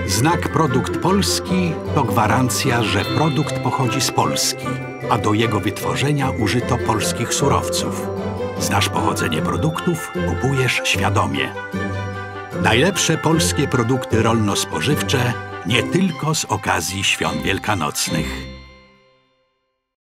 Znak Produkt Polski to gwarancja, że produkt pochodzi z Polski, a do jego wytworzenia użyto polskich surowców. Znasz pochodzenie produktów, kupujesz świadomie. Najlepsze polskie produkty rolno-spożywcze nie tylko z okazji świąt wielkanocnych.